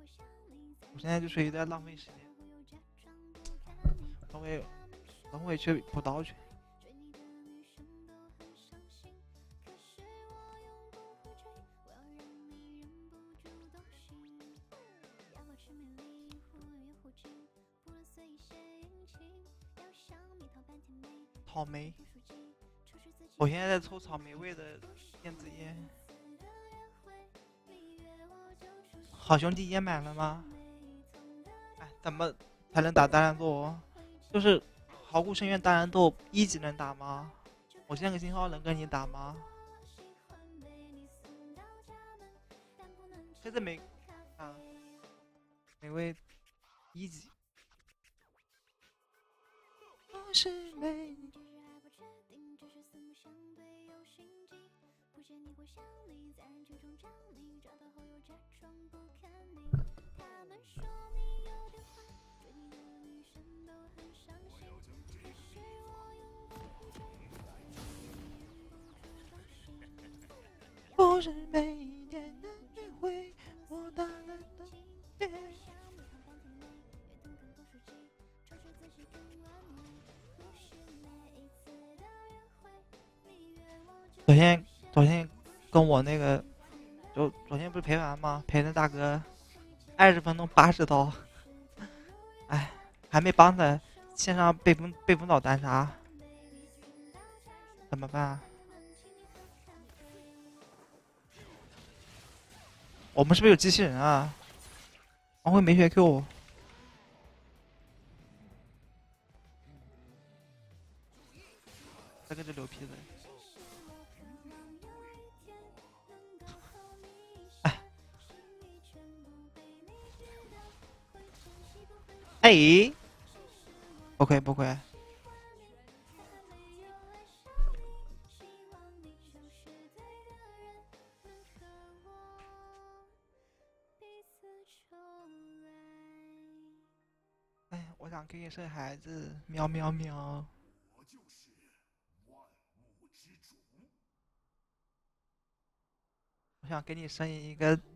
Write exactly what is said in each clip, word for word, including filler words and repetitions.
我现在就属于在浪费时间，等会等会去补刀去。草莓，我现在在抽草莓味的电子烟。好兄弟烟买了吗？哎，怎么才能打大乱斗？就是好古深渊大乱斗一级能打吗？我现在个信号能跟你打吗？现在没啊，每位一级。我是美。不是每一天的约会，我打了的夜。昨天昨天跟我那个，就昨天不是陪玩吗？陪那大哥二十分钟八十刀，哎，还没帮他线上被风被风岛单杀，怎么办啊？我们是不是有机器人啊？王辉没学 Q， 这个就牛皮的。哎，哎，不亏不亏。哎，我想给你生孩子，喵喵喵。我想给你生一个人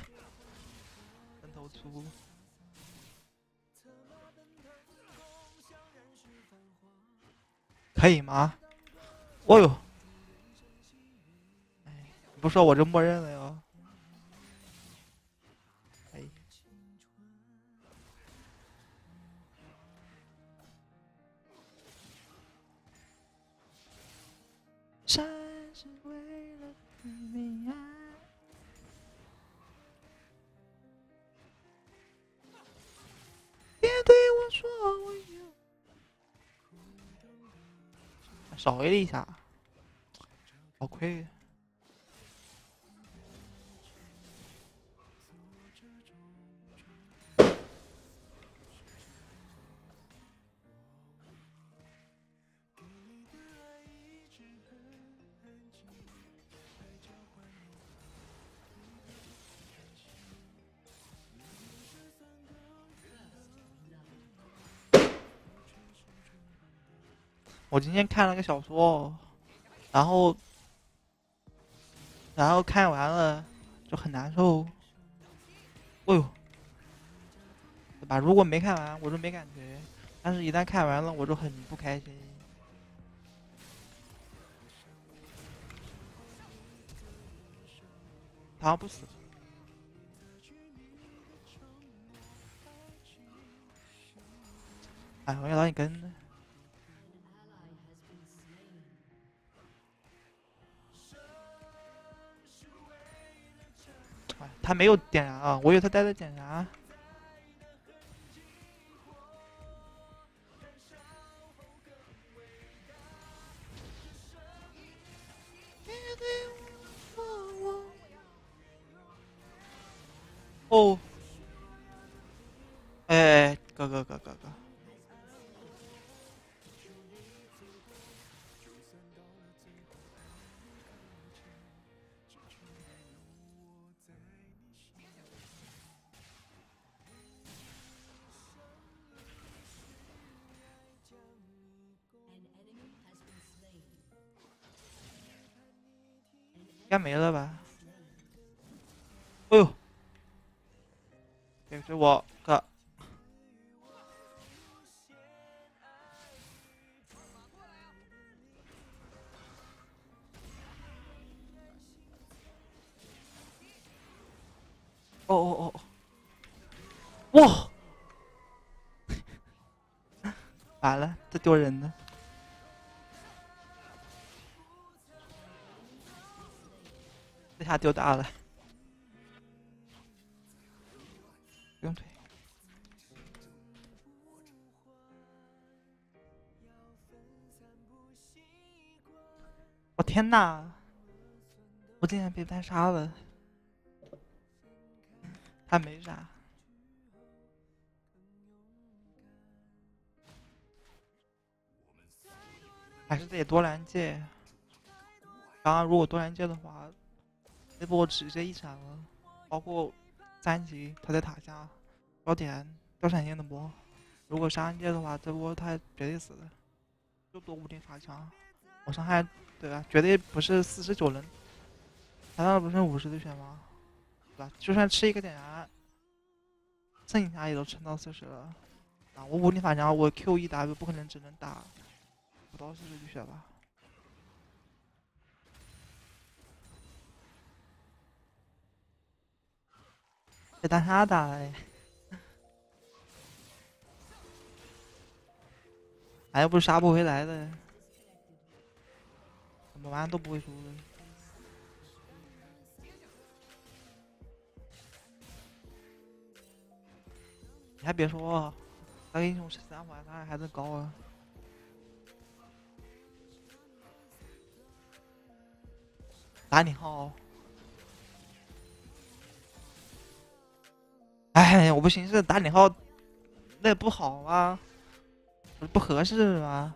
头猪，可以吗？哦呦，哎，你不说我就默认了哟。哎，山是为了你爱。别对我说我有。少 A 了一下，好亏。我今天看了个小说，然后，然后看完了就很难受。哦呦，对吧？如果没看完，我就没感觉；但是一旦看完了，我就很不开心。他不死。哎，我要让你跟呢。哎，他没有点燃啊，我以为他带着点燃。哦，哎，哥哥哥哥哥，应该没了吧？哎呦， 别追我哥！哦哦哦！哇！完了，这丢人的。这下丢大了，不用推。我天哪！我竟然被单杀了，他没啥。还是得多拦截。刚刚如果多拦截的话，那波直接一闪了。包括三级他在塔下标点标闪现的波，如果杀拦截的话，这波他绝对死了。就多无敌法强，我伤害对吧？绝对不是四十九人，他那不是五十的血吗？对吧？就算吃一个点燃，剩下也都撑到四十了。啊，我无敌法强，我 Q 一 W 不可能只能打不到四十滴血吧？被单杀打了，哎，又不是杀不回来的，怎么玩都不会输的。你还别说，那个英雄十三环他还是高啊。打你号！哎，我不行，是打你号，那不好啊，不合适吗？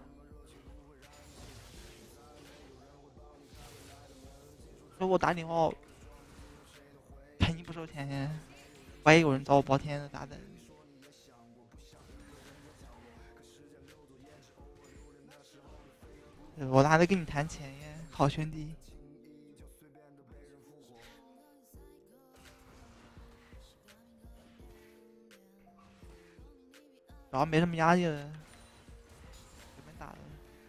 说我打你号，肯定不收钱，万一有人找我包天的咋整？我哪能跟你谈钱呀，好兄弟。主要没什么压力了，随便打了。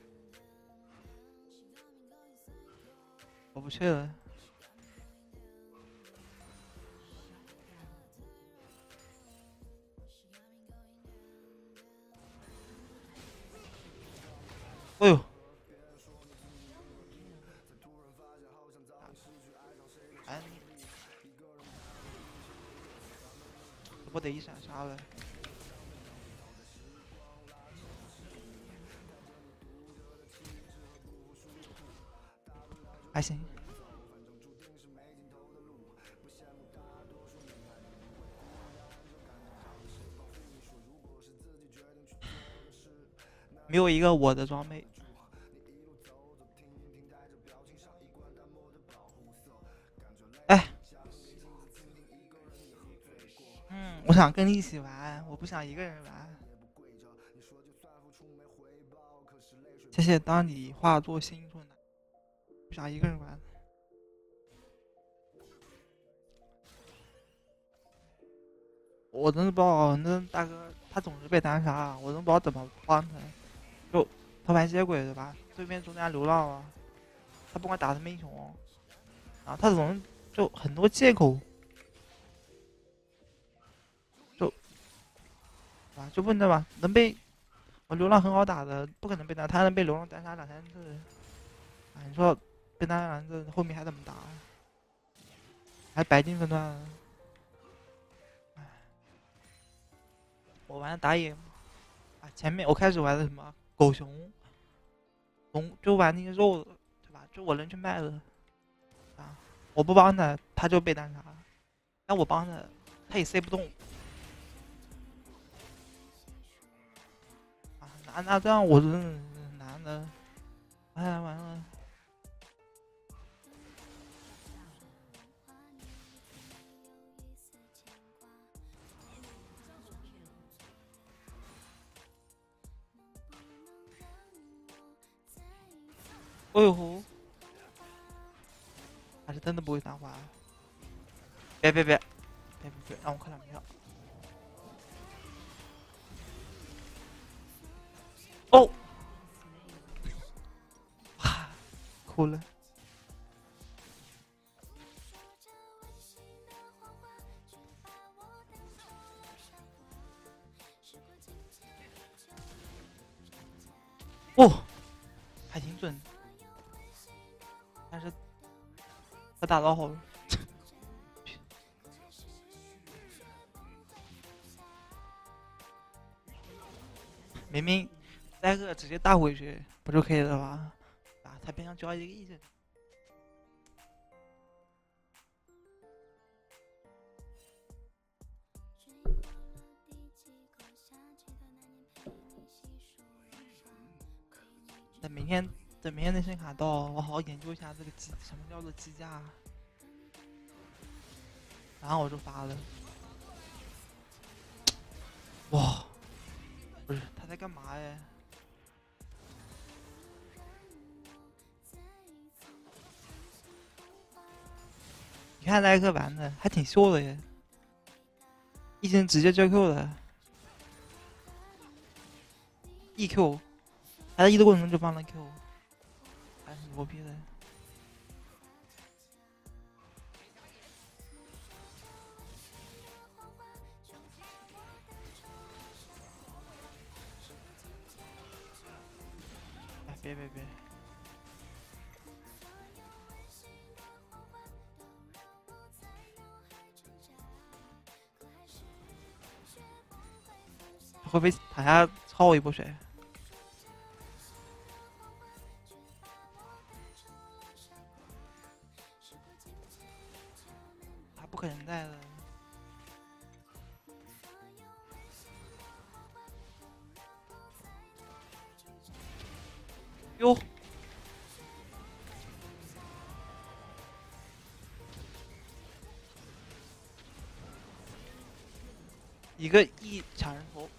我不去了。哎呦！哎，我得一闪杀了。还行。没有一个我的装备。哎，嗯，我想跟你一起玩，我不想一个人玩。谢谢，当你化作星空的，不想一个人玩。我真的不知道，那大哥他总是被单杀，我都不知道怎么帮他。就他玩接轨对吧？对面中间流浪了，他不管打什么英雄，啊，他总是就很多借口，就啊就问对吧？能被我流浪很好打的，不可能被单，他能被流浪单杀两三次，啊，你说被单杀两次后面还怎么打？还白金分段。我玩的打野啊，前面我开始玩的什么狗熊，龙就玩那些肉的，对吧？就我能去卖的啊，我不帮他，他就被单杀；那我帮他，他也 C 不动啊。那那这样我真的难的，哎，完了。哎呦，还是真的不会打花。别别别别别别，让我看两票。 哦，哇，哭了。哦，还挺准，但是他打到好了。明明三个直接打回去不就可以了吗？啊，他偏要交一个异阵。等明天，等明天的声卡到，我好好研究一下这个机什么叫做机架，然后我就发了。哇，不是他在干嘛呀？你看那个玩的还挺秀的耶，一针直接交 Q 的 ，E Q， 还在 E 的过程中就帮了 Q， 还挺牛逼的。哎，别别别！会不会塔下超我一波水？他不可能带的。哟，一个 E 抢人头。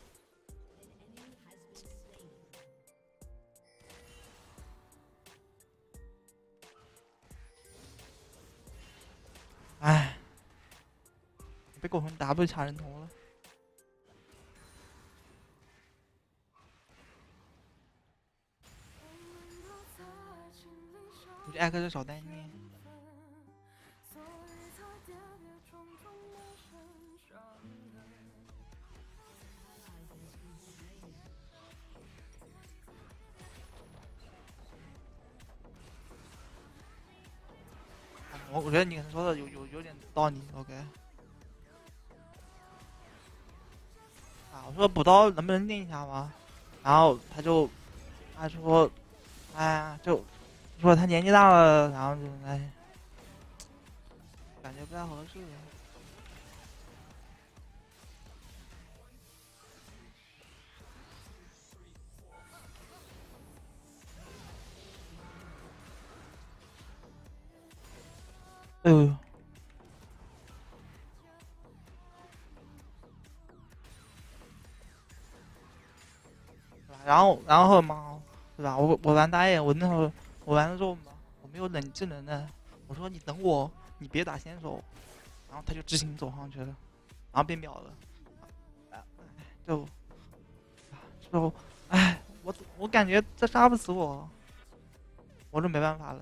哎，被狗熊 W 抢人头了。我觉得艾克是少带念。我我觉得你可能说的有有有点道理 ，OK。啊，我说补刀能不能练一下吗？然后他就他说，哎呀，就说他年纪大了，然后就哎，感觉不太合适。哎呦！然后然后嘛，对吧？我我玩打野，我那会儿我玩的时候嘛，我没有冷技能的。我说你等我，你别打先手。然后他就知行走上去了，然后变秒了。就就哎，我我感觉这杀不死我，我就没办法了。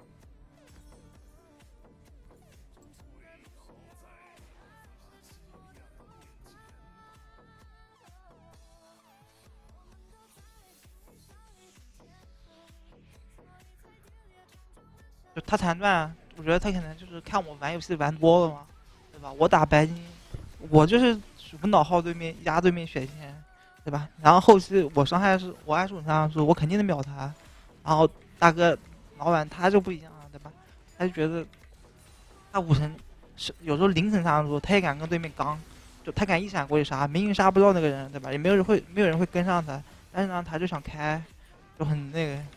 就他残断，我觉得他可能就是看我玩游戏玩多了嘛，对吧？我打白金，我就是无脑耗对面压对面血线，对吧？然后后期我伤害是我二十五上时，我肯定能秒他。然后大哥老板他就不一样了，对吧？他就觉得他五层是有时候零层上的时候，他也敢跟对面刚，就他敢一闪过去杀，明明杀不到那个人，对吧？也没有人会没有人会跟上他，但是呢他就想开，就很那个。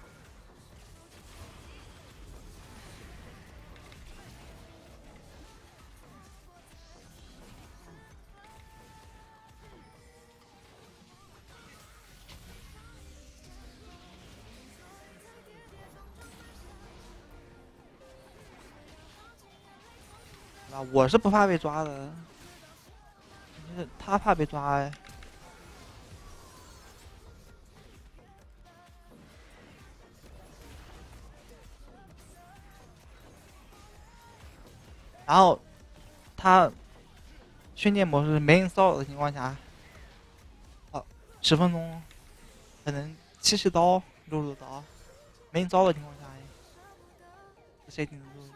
啊，我是不怕被抓的，就是他怕被抓哎。 然后他训练模式没人骚扰的情况下，哦，十分钟可能七十刀、六十刀，没人骚扰的情况下，谁顶得住？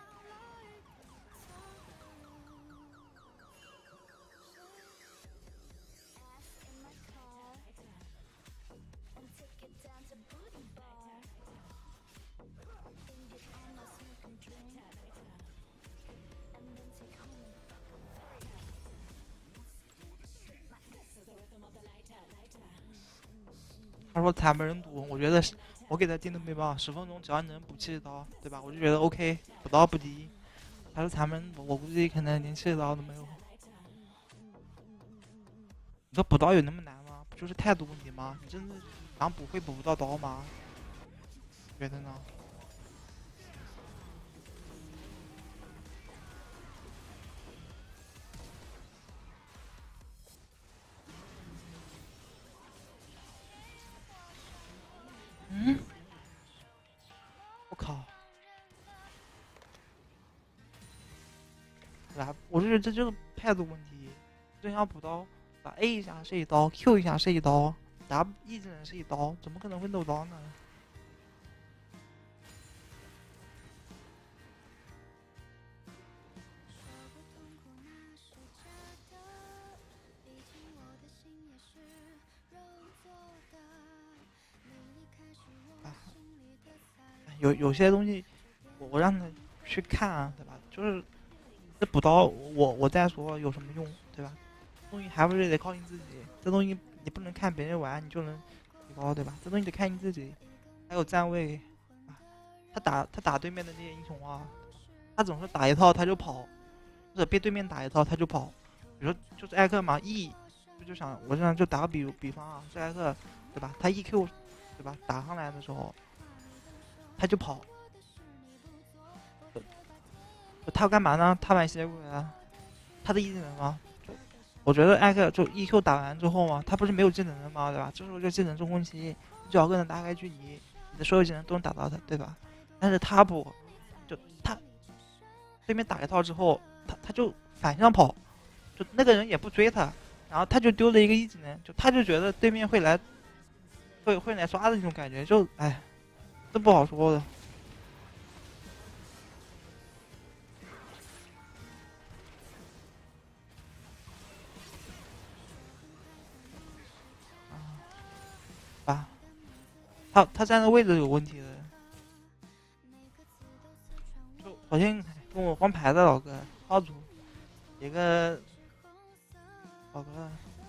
他说惨不忍睹，我觉得我给他定的目标十分钟，只要能补七十刀，对吧？我就觉得 OK， 补刀不低。他说惨不忍睹，我估计可能连七十刀都没有。你说补刀有那么难吗？不就是态度问题吗？你真的想补会补不到刀吗？觉得呢？嗯，我靠！来，我就觉得这就是态度问题。真想补刀，打 A 一下是一刀 ，Q 一下是一刀，打 E 技能是一刀，怎么可能会漏刀呢？有有些东西，我我让他去看啊，对吧？就是这补刀，我我再说有什么用，对吧？东西还不是得靠你自己。这东西你不能看别人玩，你就能提高，对吧？这东西得看你自己。还有站位，啊，他打他打对面的那些英雄啊，他总是打一套他就跑，或者被对面打一套他就跑。比如说就是艾克嘛，E 就就想我这样就打个比比方啊，这艾克对吧？他 E Q 对吧？打上来的时候他就跑，他要干嘛呢？他玩吸血鬼啊，他的 E 技能吗？我觉得艾克就 E Q 打完之后嘛，他不是没有技能的吗？对吧？这时候就技能中空期，最好跟他拉开距离，你的所有技能都能打到他，对吧？但是他不，就他对面打一套之后，他他就反向跑，就那个人也不追他，然后他就丢了一个 E 技能，就他就觉得对面会来，会会来刷的那种感觉，就哎，这不好说的。啊，他他站的位置有问题的。就首先跟我换牌的老哥，号主，一个老哥，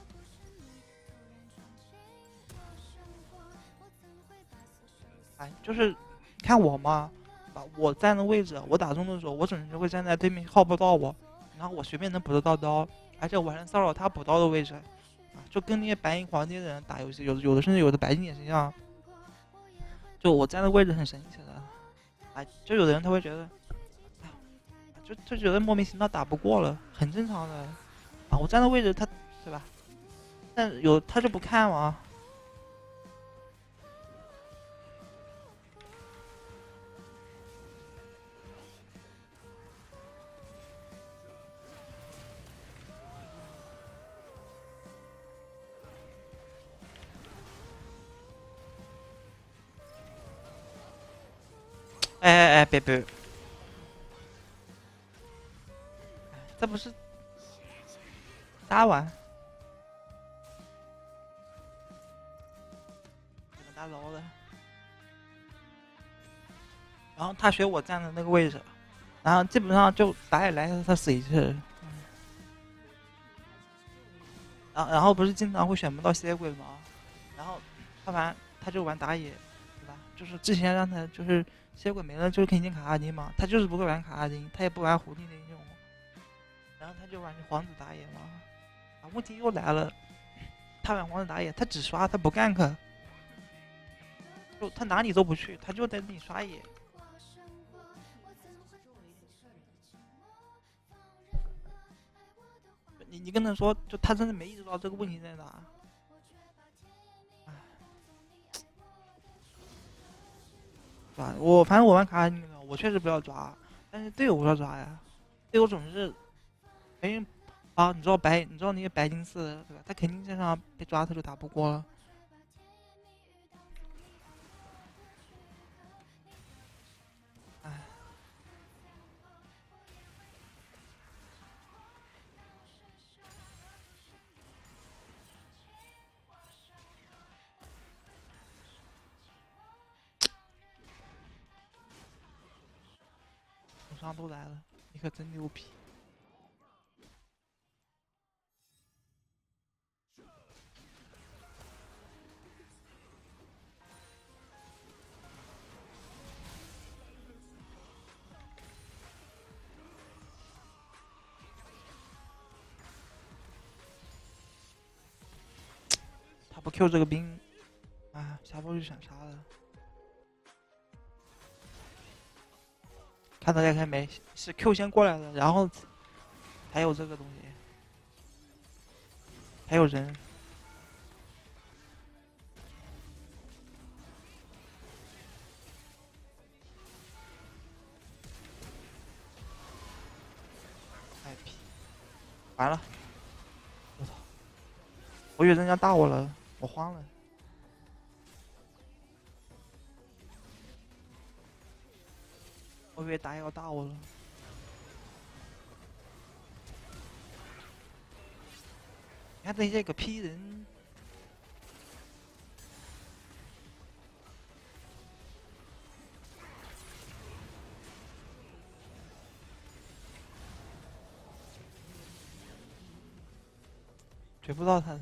哎，就是看我嘛，把我站的位置，我打中的时候，我准是会站在对面号不到我，然后我随便能补得到刀，而且我还能骚扰他补刀的位置，啊，就跟那些白银皇帝的人打游戏，有的有的甚至有的白金也是一样，就我站的位置很神奇的，哎，就有的人他会觉得，哎，就就觉得莫名其妙打不过了，很正常的，啊，我站的位置他，对吧？但有他就不看嘛。哎哎哎，别别，这不是打完怎么打楼的？然后他学我站的那个位置，然后基本上就打起来他死一次。然后然后不是经常会选不到吸血鬼吗？然后他玩他就玩打野，对吧？就是之前让他就是吸血鬼没了就是肯定卡哈丁嘛，他就是不会玩卡哈丁，他也不玩狐狸那种，然后他就玩皇子打野嘛。啊，问题又来了，他玩皇子打野，他只刷他不 gank，就他哪里都不去，他就在那里刷野。你你跟他说，就他真的没意识到这个问题在哪。是吧？我反正我玩卡，我确实不要抓，但是队友不要抓呀。 队友总是，哎，啊，你知道白，你知道那个白金四对吧？他肯定身上被抓，他就打不过了。哎，统上都来了，你可真牛逼！他不 Q 这个兵，啊，下波就闪杀了。看大家看没？是 Q 先过来的，然后还有这个东西，还有人。哎屁！完了！我操！我以为人家打我了，我慌了。我以为打野要打我了。你看这些个屁人！追不到他的。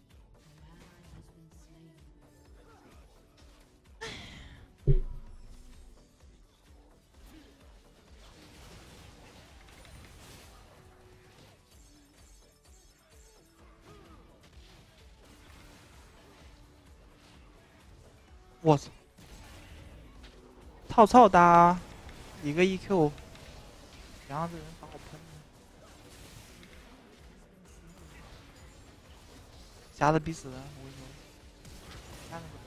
我操！操操哒，一个 E Q， 然后这人把我喷了，吓得逼死了！我跟你说，看那个。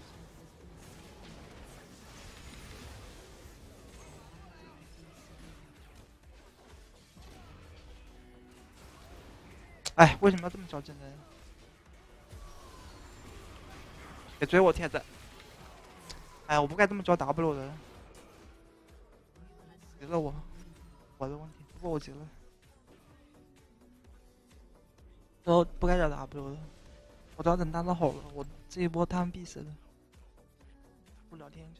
哎，为什么要这么较真呢？别追我，铁子！哎，我不该这么教 W 的，急了我，我的问题，不过我急了，都不该叫 W 的，我只要等打到好了，我这一波他们必死的，不聊天去。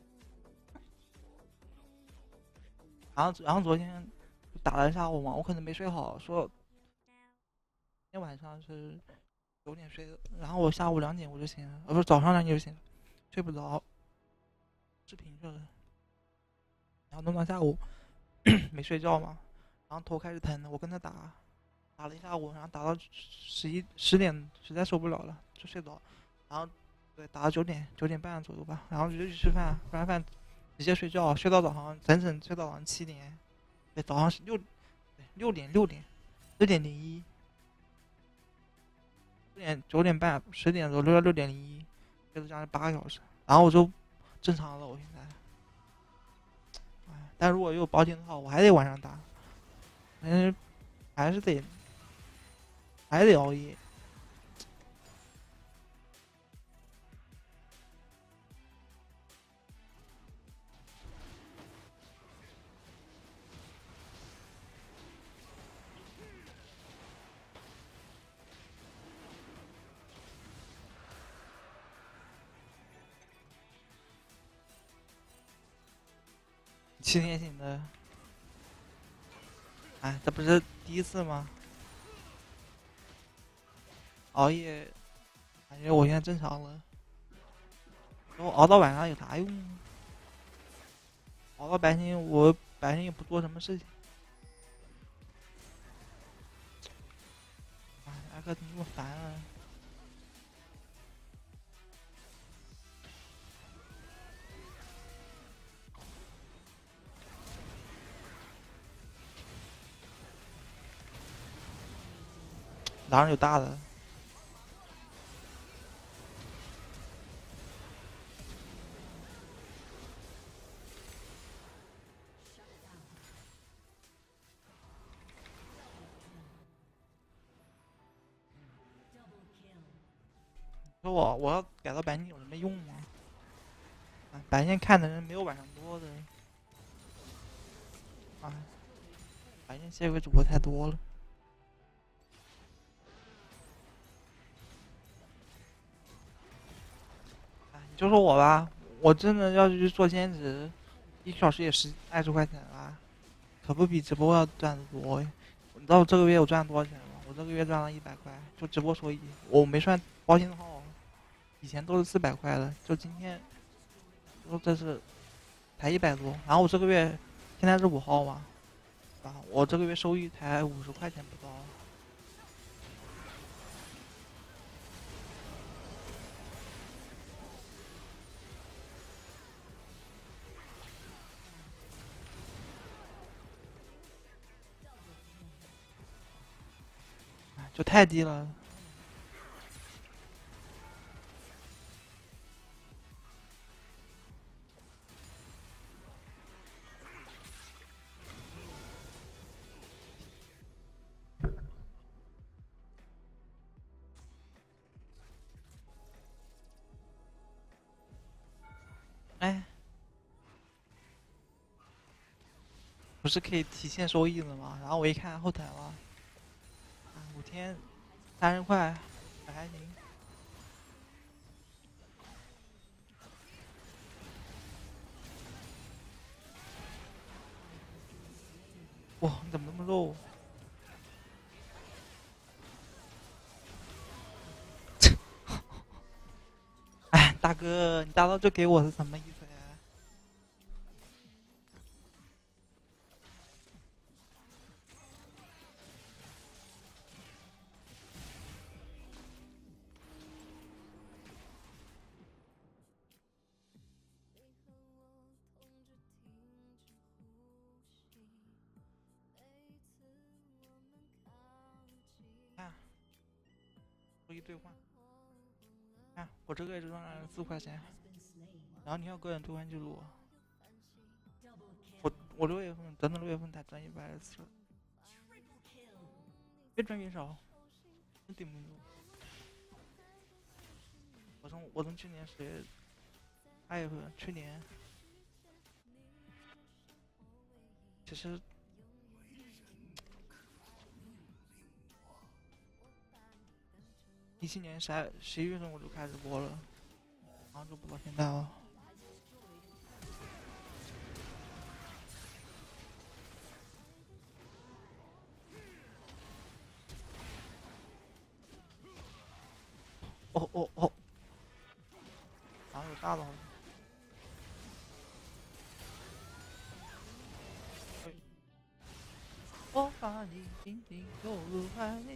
然后然后昨天打了一下午嘛，我可能没睡好，说今天晚上是九点睡的，然后我下午两点我就醒了，呃不是早上两点就醒了，睡不着，视频去了，然后弄到下午没睡觉嘛，然后头开始疼了，我跟他打，打了一下午，然后打到十一十点，实在受不了了，就睡着，然后对打到九点九点半左右吧，然后就去吃饭，吃完饭直接睡觉，睡到早上整整睡到早上七点，对，早上是六对六点六点六点零一，六点九点半十点左右六到六点零一，睡了将近八个小时，然后我就正常了，我现在。但如果有保险的话，我还得晚上打，嗯，还是得，还得熬夜。七点醒的，哎，这不是第一次吗？熬夜，感觉我现在正常了。然后熬到晚上有啥用？熬到白天，我白天也不做什么事情。哎，艾克怎么这么烦啊？哪上有大的？ 说我我要改到白金有什么用吗？啊，白线看的人没有晚上多的。啊，白线谢鬼主播太多了。哎，你就说我吧，我真的要是去做兼职，一个小时也十二十块钱吧，可不比直播要赚的多。你知道我这个月我赚多少钱吗？我这个月赚了一百块，就直播收益，我没算包信号，以前都是四百块的，就今天，说这是才一百多。然后我这个月现在是五号嘛，啊，我这个月收益才五十块钱不到。就太低了。哎，不是可以提现收益的吗？然后我一看后台了，啊，五天三十块，还行。哇，你怎么那么肉？哎，大哥，你大刀就给我是什么意思呀？看，收益兑换。看，我这个月只赚了四块钱，然后你要个人兑换记录。我我六月份整整六月份才赚一百二十四，越赚越少，真顶不住。我从我从去年十月二月份，去年其实一七年十二十一月份我就开始播了，然后就播到现在了。哦哦哦，好像有大的好像。我把你紧紧拥入怀里。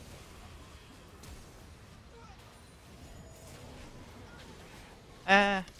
哎。